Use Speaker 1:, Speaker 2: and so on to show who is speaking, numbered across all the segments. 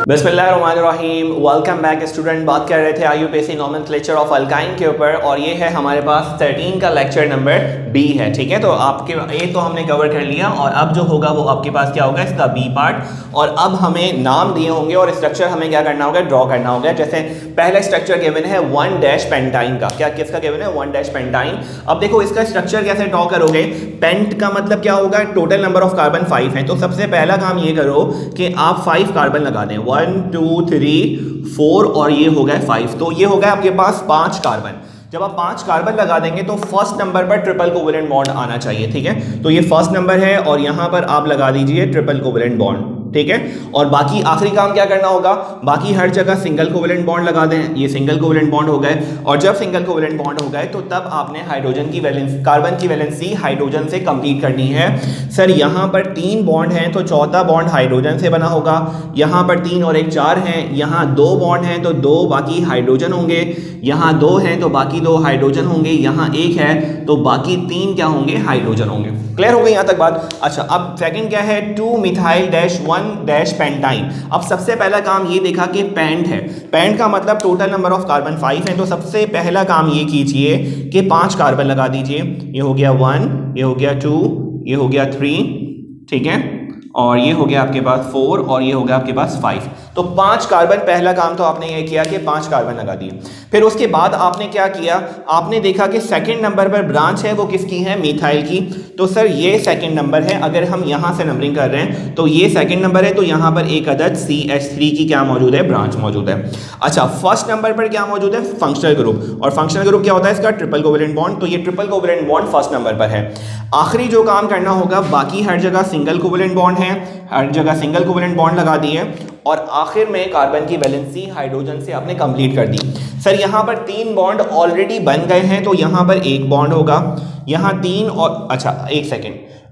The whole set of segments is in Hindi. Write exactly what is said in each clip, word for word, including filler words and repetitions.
Speaker 1: बिस्मिल्लाहिर्रहमानिर्रहीम। Welcome back student. बात कर रहे थे आईयूपीएसी नोमेनक्लेचर ऑफ अल्काइन के ऊपर और ये है हमारे पास थर्टीन का लेक्चर नंबर बी है। ठीक है, तो आपके ए तो हमने कवर कर लिया और अब जो होगा वो आपके पास क्या होगा, इसका बी पार्ट। और अब हमें नाम दिए होंगे और स्ट्रक्चर हमें क्या करना होगा, ड्रॉ करना होगा। जैसे पहला स्ट्रक्चर गिवन है वन डैश पेंटाइन का। क्या किसका गिवन है? One dash pentyne. अब देखो इसका स्ट्रक्चर कैसे ड्रॉ करोगे। पेंट का मतलब क्या होगा, total number of carbon five है। तो सबसे पहला काम ये करो कि आप फाइव कार्बन लगा दें, वन टू थ्री फोर और ये हो गए फाइव। तो ये हो गया आपके पास पांच कार्बन। जब आप पांच कार्बन लगा देंगे तो फर्स्ट नंबर पर ट्रिपल कोवेलेंट बॉन्ड आना चाहिए। ठीक है, तो ये फर्स्ट नंबर है और यहां पर आप लगा दीजिए ट्रिपल कोवेलेंट बॉन्ड। ठीक है, और बाकी आखिरी काम क्या करना होगा, बाकी हर जगह सिंगल कोवेलेंट बॉन्ड लगा दें। ये सिंगल कोवेलेंट बॉन्ड हो गए और जब सिंगल कोवेलेंट बॉन्ड हो गए तो तब आपने हाइड्रोजन की वैलेंस कार्बन की वैलेंसी हाइड्रोजन से कंप्लीट करनी है। सर यहाँ पर तीन बॉन्ड हैं तो चौथा बॉन्ड हाइड्रोजन से बना होगा। यहाँ पर तीन और एक चार हैं, यहाँ दो बॉन्ड हैं तो दो बाकी हाइड्रोजन होंगे। यहाँ दो हैं तो बाकी दो हाइड्रोजन होंगे। यहाँ एक है तो बाकी तीन क्या होंगे, हाइड्रोजन होंगे। क्लियर हो गई यहाँ तक बात? अच्छा, अब सेकंड क्या है, two methyl dash one dash pentyne. अब सबसे पहला काम ये देखा कि पेंट है। पेंट का मतलब total number of carbon five है। तो सबसे पहला काम ये कीजिए कि पांच कार्बन लगा दीजिए। ये हो गया वन, ये हो गया टू, ये हो गया थ्री, ठीक है, और ये हो गया आपके पास फोर और ये हो गया आपके पास फाइव। तो पांच कार्बन, पहला काम तो आपने ये किया कि पांच कार्बन लगा दिए। फिर उसके बाद आपने क्या किया, आपने देखा कि सेकंड नंबर पर ब्रांच है वो किसकी है, मिथाइल की। तो सर ये सेकंड नंबर है। अगर हम यहां से नंबरिंग कर रहे हैं तो ये सेकंड नंबर है, तो यहां पर एक अदद सी एच थ्री की क्या मौजूद है, ब्रांच मौजूद है। अच्छा, फर्स्ट नंबर पर क्या मौजूद है, फंक्शनल ग्रुप। और फंक्शनल ग्रुप क्या होता है इसका, ट्रिपल कोवेलेंट बॉन्ड। तो ये triple covalent bond first number पर है। आखिरी जो काम करना होगा, बाकी हर जगह सिंगल कोवेलेंट बॉन्ड है, हर जगह सिंगल कोवेलेंट बॉन्ड लगा दिए और आखिर में कार्बन की वैलेंसी हाइड्रोजन से आपने कंप्लीट कर दी। सर यहाँ पर तीन बॉन्ड ऑलरेडी बन गए हैं तो यहाँ पर एक बॉन्ड होगा, यहाँ तीन और अच्छा एक सेकेंड,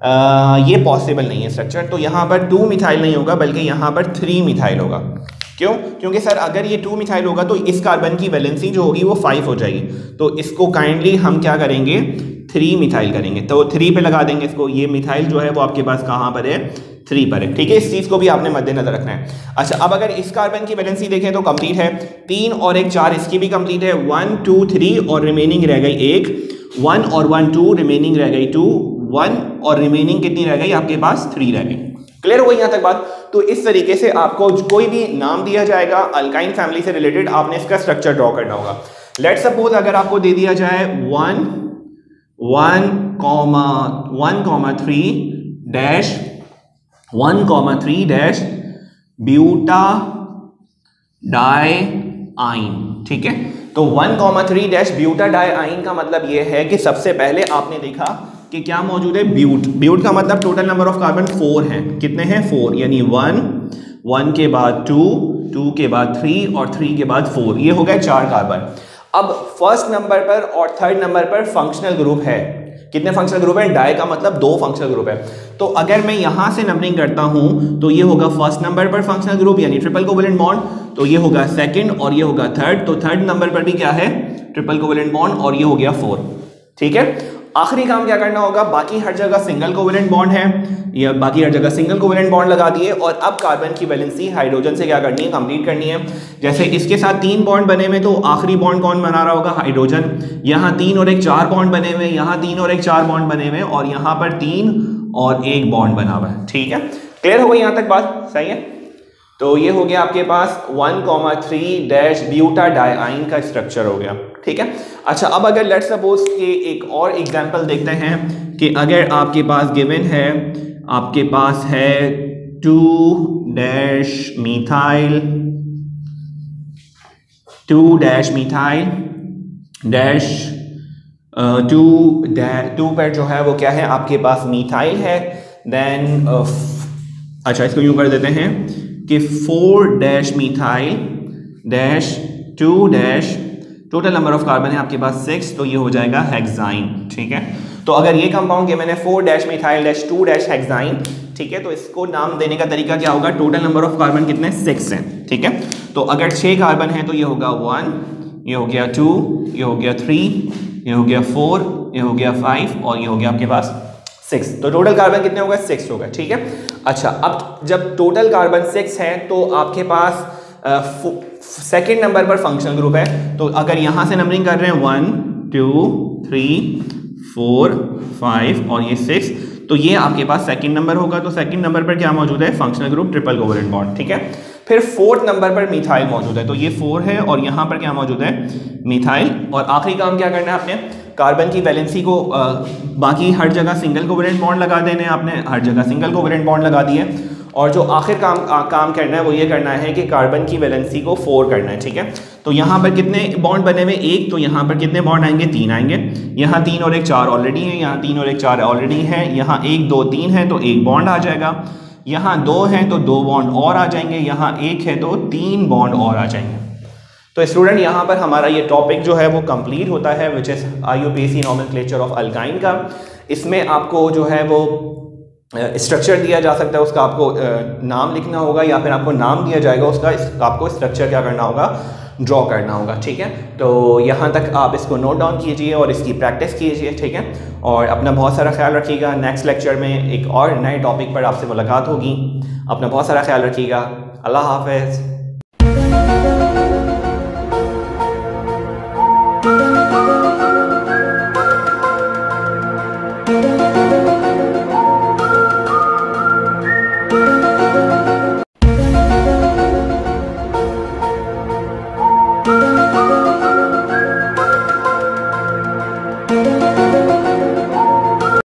Speaker 1: ये पॉसिबल नहीं है स्ट्रक्चर। तो यहाँ पर टू मिथाइल नहीं होगा बल्कि यहाँ पर थ्री मिथाइल होगा। क्यों? क्योंकि सर अगर ये टू मिथाइल होगा तो इस कार्बन की वैलेंसी जो होगी वो फाइव हो जाएगी। तो इसको काइंडली हम क्या करेंगे, थ्री मिथाइल करेंगे। तो थ्री पे लगा देंगे इसको। ये मिथाइल जो है वो आपके पास कहाँ पर है, थ्री पर है। ठीक है, इस चीज़ को भी आपने मद्देनजर रखना है। अच्छा, अब अगर इस कार्बन की वैलेंसी देखें तो कंप्लीट है, तीन और एक चार, इसकी भी कंप्लीट है। वन टू थ्री और रिमेनिंग रह गई एक, वन और वन टू, रिमेनिंग रह गई टू, वन और रिमेनिंग कितनी रह गई आपके पास, थ्री रह गई। क्लियर हो गई यहाँ तक बात? तो इस तरीके से आपको कोई भी नाम दिया जाएगा अल्काइन फैमिली से रिलेटेड, आपने इसका स्ट्रक्चर ड्रॉ करना होगा। लेट सपोज अगर आपको दे दिया जाए one one comma one comma three dash one comma three dash butadiyne. ठीक है, तो one comma three dash butadiyne का मतलब यह है कि सबसे पहले आपने देखा कि क्या मौजूद है, ब्यूट। ब्यूट का मतलब total number of carbon four है। कितने हैं, फोर, यानी वन, वन के बाद टू, टू के बाद थ्री और थ्री के बाद फोर। ये हो गए चार कार्बन। अब फर्स्ट नंबर पर और थर्ड नंबर पर फंक्शनल ग्रुप है। कितने फंक्शनल ग्रुप है, डाई का मतलब दो फंक्शनल ग्रुप है। तो अगर मैं यहां से नंबरिंग करता हूं तो ये होगा फर्स्ट नंबर पर फंक्शनल ग्रुप यानी ट्रिपल कोवेलेंट बॉन्ड, तो ये होगा सेकंड और ये होगा थर्ड। तो थर्ड नंबर पर भी क्या है, ट्रिपल कोवेलेंट बॉन्ड और ये हो गया फोर। ठीक है, आखिरी काम क्या करना होगा, बाकी हर जगह सिंगल कोवेलेंट बॉन्ड है, या बाकी हर जगह सिंगल कोवेलेंट बॉन्ड लगा दिए और अब कार्बन की वैलेंसी हाइड्रोजन से क्या करनी है, कंप्लीट करनी है। जैसे इसके साथ तीन बॉन्ड बने हुए तो आखिरी बॉन्ड कौन बना रहा होगा, हाइड्रोजन। यहाँ तीन और एक चार बॉन्ड बने हुए, यहाँ तीन और एक चार बॉन्ड बने हुए और यहाँ पर तीन और एक बॉन्ड बना हुआ है। ठीक है, क्लियर हो गई यहाँ तक बात? सही है। तो ये हो गया आपके पास one comma three dash butadiyne का स्ट्रक्चर हो गया। ठीक है, अच्छा, अब अगर लेट्स सपोज के एक और एग्जांपल देखते हैं कि अगर आपके पास गिवन है, आपके पास है two dash methyl two dash methyl dash two two पर जो है वो क्या है आपके पास, मिथाइल है। देन uh, अच्छा, इसको यूँ कर देते हैं कि four dash methyl dash two dash, total number of carbon है आपके पास सिक्स, तो ये हो जाएगा हेक्साइन। ठीक है, तो अगर ये कंपाउंड के मैंने four dash methyl dash two dash hexyne, ठीक है, तो इसको नाम देने का तरीका क्या होगा, टोटल नंबर ऑफ कार्बन कितने, सिक्स हैं। ठीक है, तो अगर छः कार्बन है तो ये होगा वन, ये हो गया टू, ये हो गया थ्री, ये हो गया फोर, ये हो गया फाइव और ये हो गया आपके पास सिक्स। तो टोटल कार्बन कितने हो गए? सिक्स हो गए, ठीक है। अच्छा, अब जब टोटल कार्बन सिक्स है तो आपके पास सेकेंड नंबर पर फंक्शनल ग्रुप है। तो अगर यहां से नंबरिंग कर रहे हैं one two three four five और ये सिक्स, तो ये आपके पास सेकंड नंबर होगा। तो सेकंड नंबर पर क्या मौजूद है? Functional group triple covalent bond, ठीक है। फिर फोर्थ नंबर पर मिथाइल मौजूद है। तो ये फोर है और यहाँ पर क्या मौजूद है? मिथाइल। और आखिरी काम क्या करना है आपने? कार्बन की वैलेंसी को आ, बाकी हर जगह सिंगल कोवेलेंट बॉन्ड लगा देने, आपने हर जगह सिंगल कोवेलेंट बॉन्ड लगा दिए। और जो आखिर काम आ, काम करना है वो ये करना है कि कार्बन की वैलेंसी को फोर करना है, ठीक है। तो यहाँ पर कितने बॉन्ड बने हुए? एक। तो यहाँ पर कितने बॉन्ड आएंगे? तीन आएंगे। यहाँ तीन और एक चार ऑलरेडी है, यहाँ तीन और एक चार ऑलरेडी है, यहाँ एक दो तीन है तो एक बॉन्ड आ जाएगा, यहाँ दो है तो दो बॉन्ड और आ जाएंगे, यहाँ एक है तो तीन बॉन्ड और आ जाएंगे। तो स्टूडेंट यहाँ पर हमारा ये टॉपिक जो है वो कंप्लीट होता है, which is I U P A C nomenclature of alkyne का। इसमें आपको जो है वो स्ट्रक्चर दिया जा सकता है, उसका आपको नाम लिखना होगा या फिर आपको नाम दिया जाएगा उसका, आपको स्ट्रक्चर क्या करना होगा? ड्रॉ करना होगा, ठीक है। तो यहाँ तक आप इसको नोट डाउन कीजिए और इसकी प्रैक्टिस कीजिए, ठीक है। और अपना बहुत सारा ख्याल रखिएगा। नेक्स्ट लेक्चर में एक और नए टॉपिक पर आपसे मुलाकात होगी। अपना बहुत सारा ख्याल रखिएगा। अल्लाह हाफ़िज़।